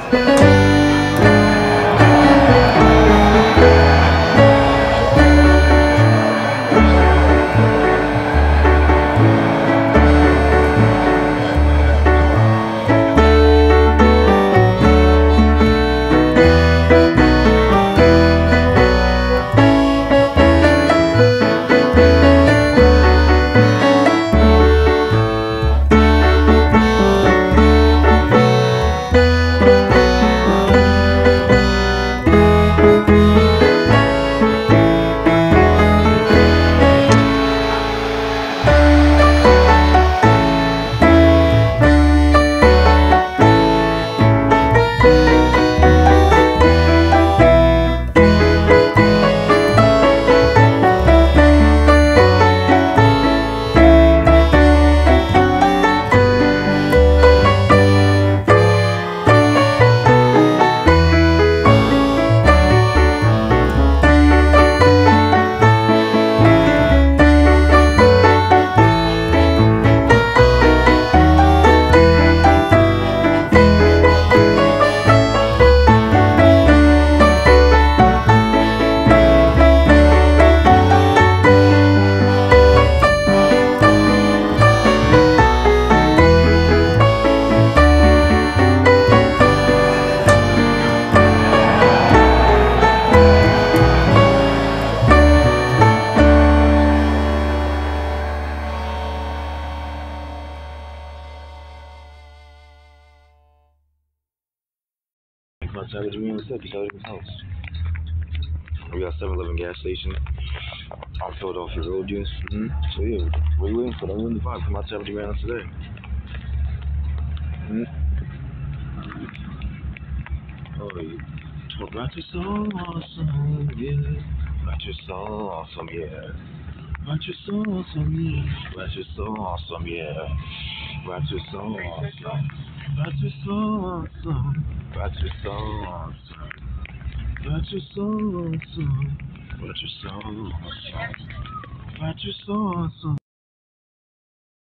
About 73 on the set beside his house. We got 7-Eleven gas station on Philadelphia Road, yes. So yeah, we waiting for the Windy 5 come out 70 rounds today. Oh, yeah. Rock your soul awesome, yeah. Rock your soul awesome, yeah. Rock your soul awesome, yeah. Rock your soul awesome, yeah. Rock your soul awesome. Rock your soul awesome. Rock your soul awesome. Rock your soul awesome. Rock your soul awesome. Rock your soul awesome.